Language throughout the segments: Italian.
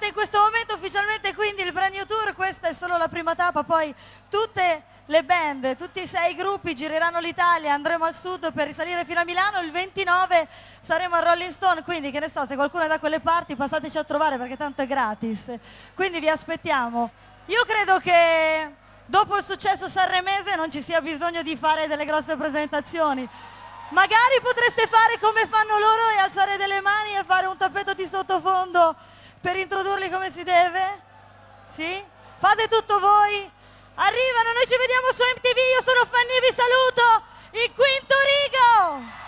parte in questo momento ufficialmente quindi il Brand New Tour. Questa è solo la prima tappa, poi tutte le band, tutti i 6 gruppi gireranno l'Italia, andremo al sud per risalire fino a Milano. Il 29 saremo a Rolling Stone, quindi che ne so, se qualcuno è da quelle parti passateci a trovare perché tanto è gratis, quindi vi aspettiamo. Io credo che dopo il successo sanremese non ci sia bisogno di fare delle grosse presentazioni. Magari potreste fare come fanno loro e alzare delle mani e fare un tappeto di sottofondo per introdurli come si deve? Sì? Fate tutto voi? Arrivano, noi ci vediamo su MTV, io sono Fanny, vi saluto, il quinto rigo!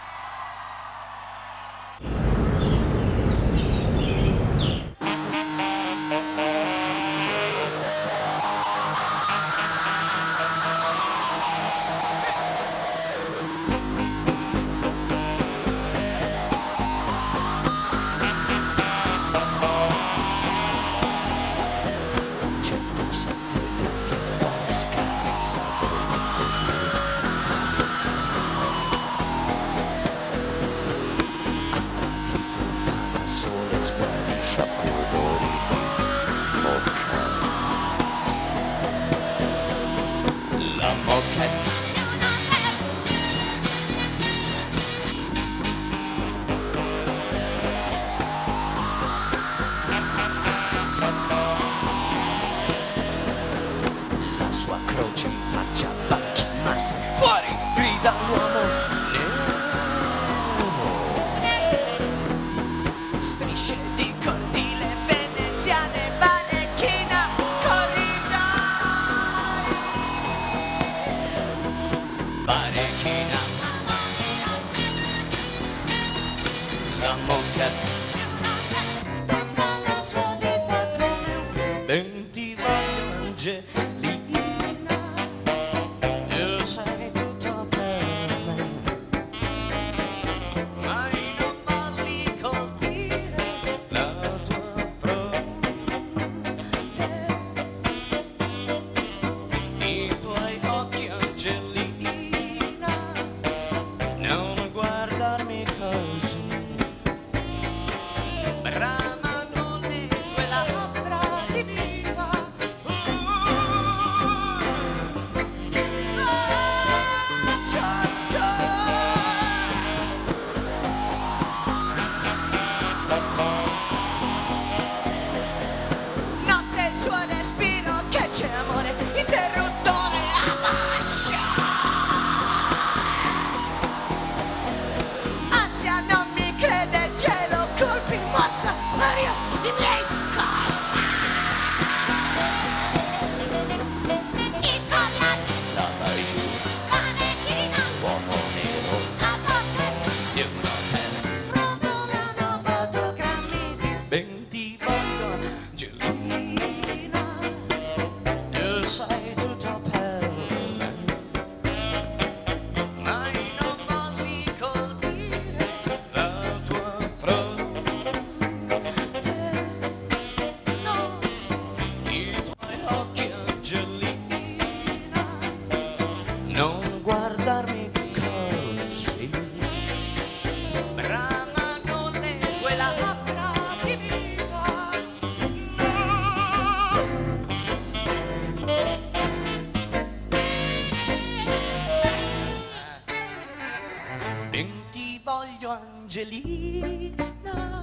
Angelina,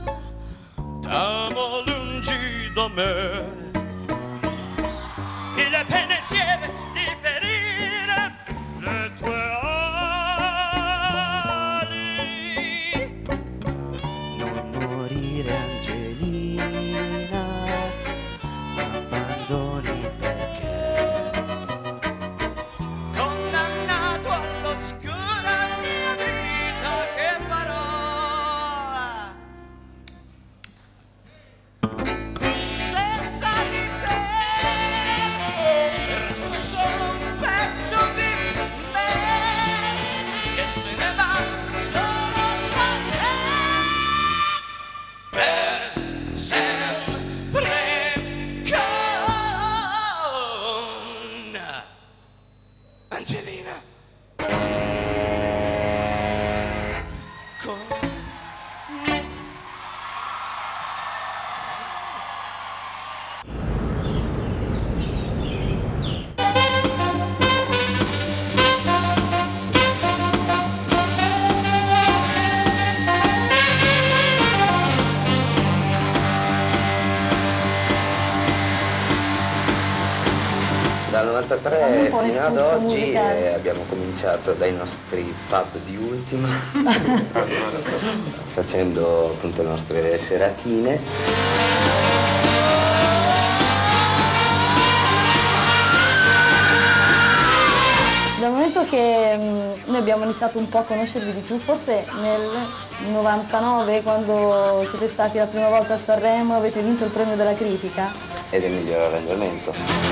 t'amo lungi da me, e le pene sieve di ferire le tue ali. Non morire Angelina, abbandoni perché condannato all'oscura mia vita, che farò? Senza Dal 93 fino ad oggi abbiamo cominciato dai nostri pub di Ultima, facendo appunto le nostre seratine. Dal momento che noi abbiamo iniziato un po' a conoscervi di più, forse nel 99, quando siete stati la prima volta a Sanremo, avete vinto il premio della critica. Ed è il miglior arrangiamento.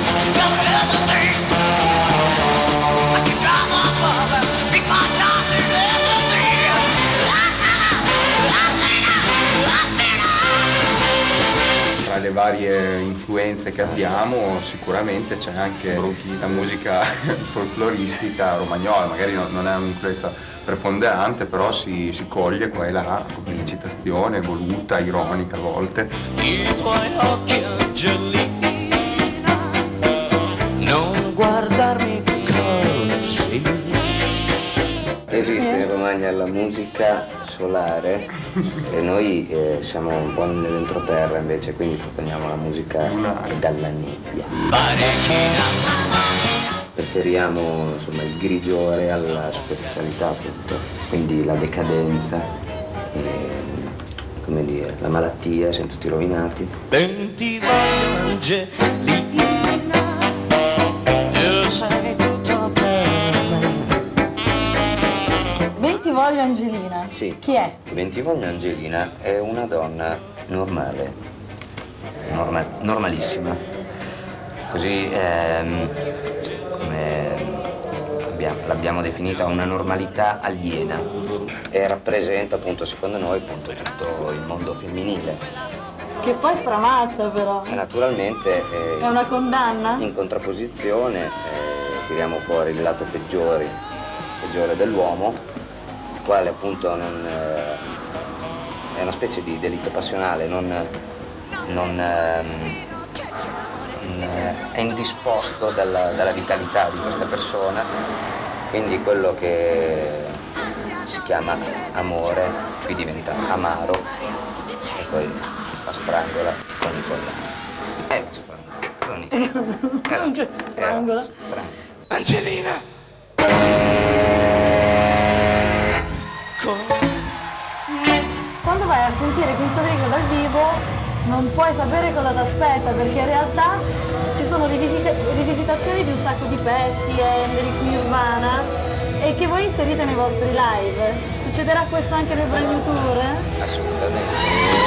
Tra le varie influenze che abbiamo sicuramente c'è anche la musica folcloristica romagnola, magari non è un'influenza preponderante, però si coglie qua e là come recitazione voluta, ironica a volte. I tuoi occhi Angelina, non guardarmi così. Esiste in Romagna la musica solare e noi siamo un po' nell'entroterra invece, quindi proponiamo la musica dalla nebbia. Preferiamo insomma il grigiore alla superficialità appunto, quindi la decadenza, come dire, la malattia, siamo tutti rovinati. 20 voglio Angelina, io sai tutto per me. 20 voglio Angelina? Sì. Chi è? 20 voglio Angelina è una donna normale, normalissima, così come l'abbiamo definita, una normalità aliena, e rappresenta appunto secondo noi appunto tutto il mondo femminile. Che poi stramazza però. E naturalmente È una condanna? in contrapposizione tiriamo fuori il lato peggiore dell'uomo, il quale appunto è una specie di delitto passionale, è indisposto dalla vitalità di questa persona, quindi quello che si chiama amore qui diventa amaro e poi la strangola con i collari. Strangola. Angelina! Quando vai a sentire Quinto Griego dal vivo non puoi sapere cosa ti aspetta, perché in realtà ci sono rivisitazioni di un sacco di pezzi, Hendrix, Nirvana, e che voi inserite nei vostri live. Succederà questo anche nel brand new tour? Assolutamente.